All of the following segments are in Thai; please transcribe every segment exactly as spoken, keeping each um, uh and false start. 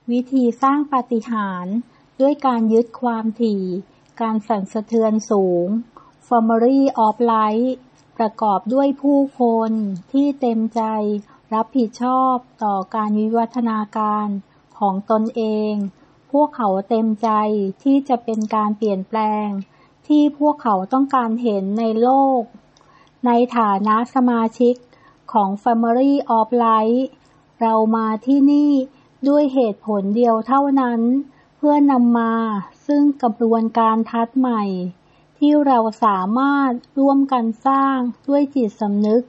วิธีสร้างปาฏิหาริย์ด้วยการยึดความถี่การสั่นสะเทือนสูง Family of Light ประกอบด้วยผู้คนที่เต็มใจรับผิดชอบต่อการวิวัฒนาการของตนเองพวกเขาเต็มใจที่จะเป็นการเปลี่ยนแปลงที่พวกเขาต้องการเห็นในโลกในฐานะสมาชิกของ Family of Light เรามาที่นี่ด้วยเหตุผลเดียวเท่านั้นเพื่อนำมาซึ่งกระบวนการทัศน์ใหม่ที่เราสามารถร่วมกันสร้างด้วยจิตสำนึก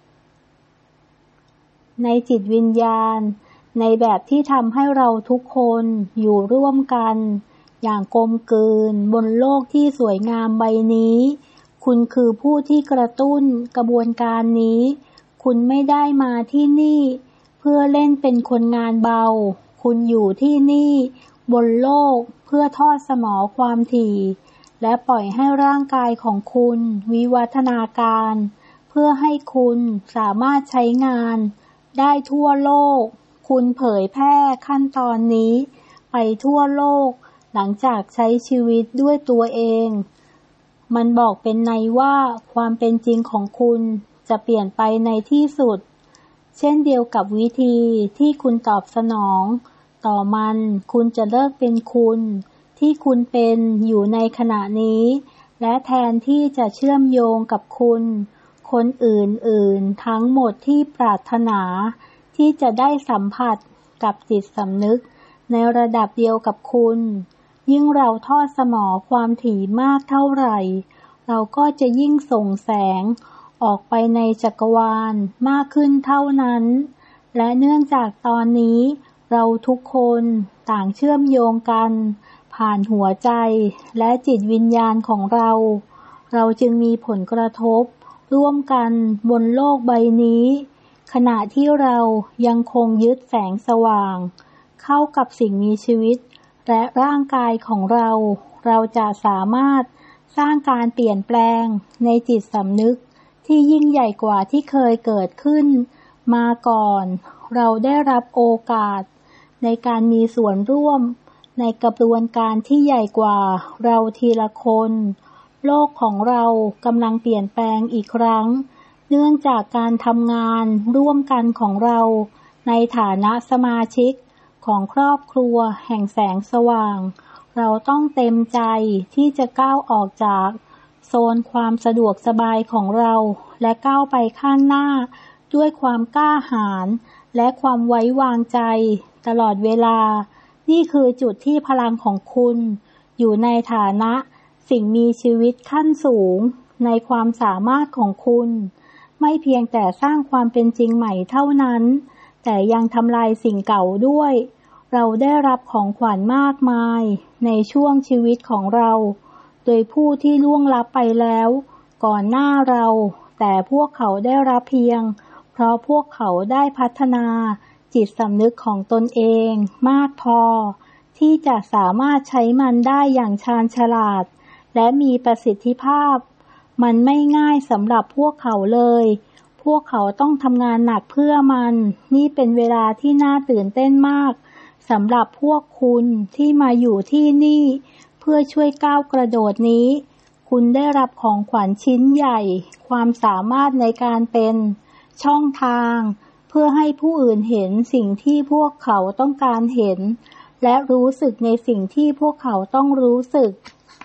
ในจิตวิญญาณในแบบที่ทำให้เราทุกคนอยู่ร่วมกันอย่างกลมกลืนบนโลกที่สวยงามใบนี้คุณคือผู้ที่กระตุ้นกระบวนการนี้คุณไม่ได้มาที่นี่เพื่อเล่นเป็นคนงานเบาคุณอยู่ที่นี่บนโลกเพื่อทอดสมอความถี่และปล่อยให้ร่างกายของคุณวิวัฒนาการเพื่อให้คุณสามารถใช้งานได้ทั่วโลกคุณเผยแพร่ขั้นตอนนี้ไปทั่วโลกหลังจากใช้ชีวิตด้วยตัวเองมันบอกเป็นในว่าความเป็นจริงของคุณจะเปลี่ยนไปในที่สุดเช่นเดียวกับวิธีที่คุณตอบสนองต่อมันคุณจะเลิกเป็นคุณที่คุณเป็นอยู่ในขณะนี้และแทนที่จะเชื่อมโยงกับคุณคนอื่นๆทั้งหมดที่ปรารถนาที่จะได้สัมผัสกับจิตสำนึกในระดับเดียวกับคุณยิ่งเราทอดสมอความถี่มากเท่าไหร่เราก็จะยิ่งส่งแสงออกไปในจักรวาลมากขึ้นเท่านั้นและเนื่องจากตอนนี้เราทุกคนต่างเชื่อมโยงกันผ่านหัวใจและจิตวิญญาณของเราเราจึงมีผลกระทบร่วมกันบนโลกใบนี้ขณะที่เรายังคงยึดแสงสว่างเข้ากับสิ่งมีชีวิตและร่างกายของเราเราจะสามารถสร้างการเปลี่ยนแปลงในจิตสำนึกที่ยิ่งใหญ่กว่าที่เคยเกิดขึ้นมาก่อนเราได้รับโอกาสในการมีส่วนร่วมในกระบวนการที่ใหญ่กว่าเราทีละคนโลกของเรากำลังเปลี่ยนแปลงอีกครั้งเนื่องจากการทำงานร่วมกันของเราในฐานะสมาชิกของครอบครัวแห่งแสงสว่างเราต้องเต็มใจที่จะก้าวออกจากโซนความสะดวกสบายของเราและก้าวไปข้างหน้าด้วยความกล้าหาญและความไว้วางใจตลอดเวลานี่คือจุดที่พลังของคุณอยู่ในฐานะสิ่งมีชีวิตขั้นสูงในความสามารถของคุณไม่เพียงแต่สร้างความเป็นจริงใหม่เท่านั้นแต่ยังทำลายสิ่งเก่าด้วยเราได้รับของขวัญมากมายในช่วงชีวิตของเราโดยผู้ที่ล่วงลับไปแล้วก่อนหน้าเราแต่พวกเขาได้รับเพียงเพราะพวกเขาได้พัฒนาจิตสำนึกของตนเองมากพอที่จะสามารถใช้มันได้อย่างชาญฉลาดและมีประสิทธิภาพมันไม่ง่ายสำหรับพวกเขาเลยพวกเขาต้องทำงานหนักเพื่อมันนี่เป็นเวลาที่น่าตื่นเต้นมากสำหรับพวกคุณที่มาอยู่ที่นี่เพื่อช่วยก้าวกระโดดนี้คุณได้รับของขวัญชิ้นใหญ่ความสามารถในการเป็นช่องทางเพื่อให้ผู้อื่นเห็นสิ่งที่พวกเขาต้องการเห็นและรู้สึกในสิ่งที่พวกเขาต้องรู้สึก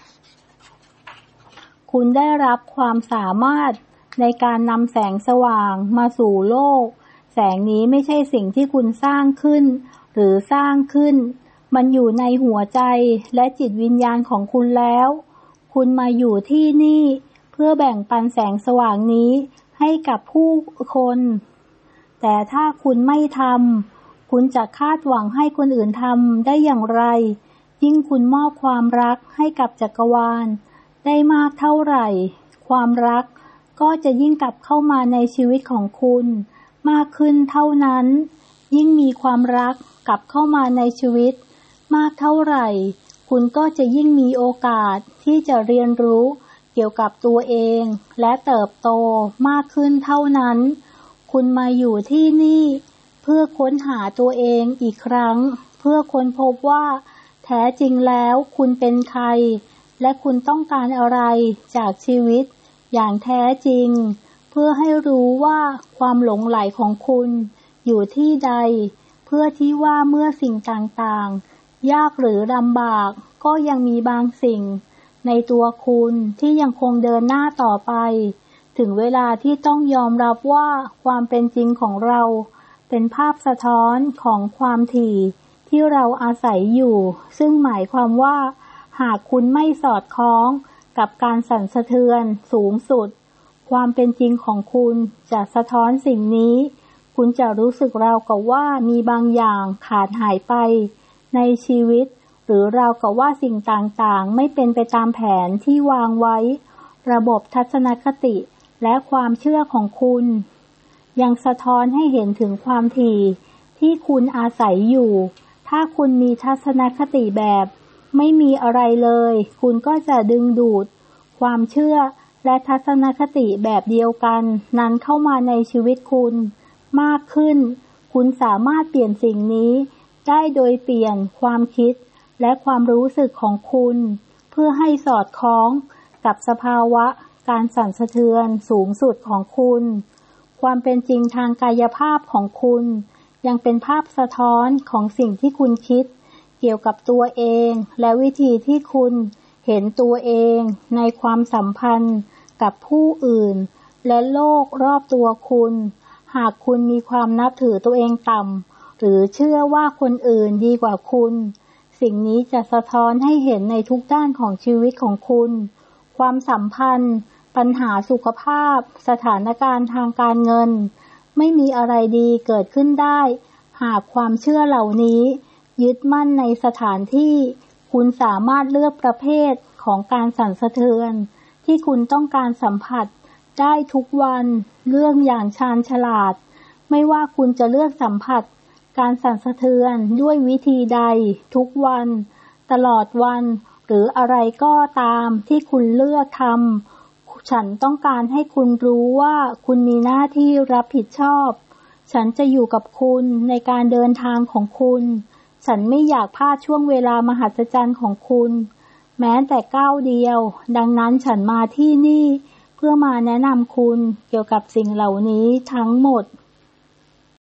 คุณได้รับความสามารถในการนำแสงสว่างมาสู่โลกแสงนี้ไม่ใช่สิ่งที่คุณสร้างขึ้นหรือสร้างขึ้นมันอยู่ในหัวใจและจิตวิญญาณของคุณแล้วคุณมาอยู่ที่นี่เพื่อแบ่งปันแสงสว่างนี้ให้กับผู้คนแต่ถ้าคุณไม่ทำคุณจะคาดหวังให้คนอื่นทำได้อย่างไรยิ่งคุณมอบความรักให้กับจักรวาลได้มากเท่าไหร่ความรักก็จะยิ่งกลับเข้ามาในชีวิตของคุณมากขึ้นเท่านั้นยิ่งมีความรักกลับเข้ามาในชีวิตมากเท่าไหร่คุณก็จะยิ่งมีโอกาสที่จะเรียนรู้เกี่ยวกับตัวเองและเติบโตมากขึ้นเท่านั้นคุณมาอยู่ที่นี่เพื่อค้นหาตัวเองอีกครั้งพื่อค้นพบว่าแท้จริงแล้วคุณเป็นใครและคุณต้องการอะไรจากชีวิตอย่างแท้จริงเพื่อให้รู้ว่าความหลงใหลของคุณอยู่ที่ใดเพื่อที่ว่าเมื่อสิ่งต่างๆยากหรือลำบากก็ยังมีบางสิ่งในตัวคุณที่ยังคงเดินหน้าต่อไปถึงเวลาที่ต้องยอมรับว่าความเป็นจริงของเราเป็นภาพสะท้อนของความถี่ที่เราอาศัยอยู่ซึ่งหมายความว่าหากคุณไม่สอดคล้องกับการสั่นสะเทือนสูงสุดความเป็นจริงของคุณจะสะท้อนสิ่งนี้คุณจะรู้สึกราวกับว่ามีบางอย่างขาดหายไปในชีวิตหรือราวกับว่าสิ่งต่างๆไม่เป็นไปตามแผนที่วางไว้ระบบทัศนคติและความเชื่อของคุณยังสะท้อนให้เห็นถึงความถี่ที่คุณอาศัยอยู่ถ้าคุณมีทัศนคติแบบไม่มีอะไรเลยคุณก็จะดึงดูดความเชื่อและทัศนคติแบบเดียวกันนั้นเข้ามาในชีวิตคุณมากขึ้นคุณสามารถเปลี่ยนสิ่งนี้ได้โดยเปลี่ยนความคิดและความรู้สึกของคุณเพื่อให้สอดคล้องกับสภาวะการสั่นสะเทือนสูงสุดของคุณความเป็นจริงทางกายภาพของคุณยังเป็นภาพสะท้อนของสิ่งที่คุณคิดเกี่ยวกับตัวเองและวิธีที่คุณเห็นตัวเองในความสัมพันธ์กับผู้อื่นและโลกรอบตัวคุณหากคุณมีความนับถือตัวเองต่ำหรือเชื่อว่าคนอื่นดีกว่าคุณสิ่งนี้จะสะท้อนให้เห็นในทุกด้านของชีวิตของคุณความสัมพันธ์ปัญหาสุขภาพสถานการณ์ทางการเงินไม่มีอะไรดีเกิดขึ้นได้หากความเชื่อเหล่านี้ยึดมั่นในสถานที่คุณสามารถเลือกประเภทของการสั่นสะเทือนที่คุณต้องการสัมผัสได้ทุกวันเรื่องอย่างชาญฉลาดไม่ว่าคุณจะเลือกสัมผัสการสั่นสะเทือนด้วยวิธีใดทุกวันตลอดวันหรืออะไรก็ตามที่คุณเลือกทำฉันต้องการให้คุณรู้ว่าคุณมีหน้าที่รับผิดชอบฉันจะอยู่กับคุณในการเดินทางของคุณฉันไม่อยากพลาดช่วงเวลามหัศจรรย์ของคุณแม้แต่ก้าวเดียวดังนั้นฉันมาที่นี่เพื่อมาแนะนำคุณเกี่ยวกับสิ่งเหล่านี้ทั้งหมด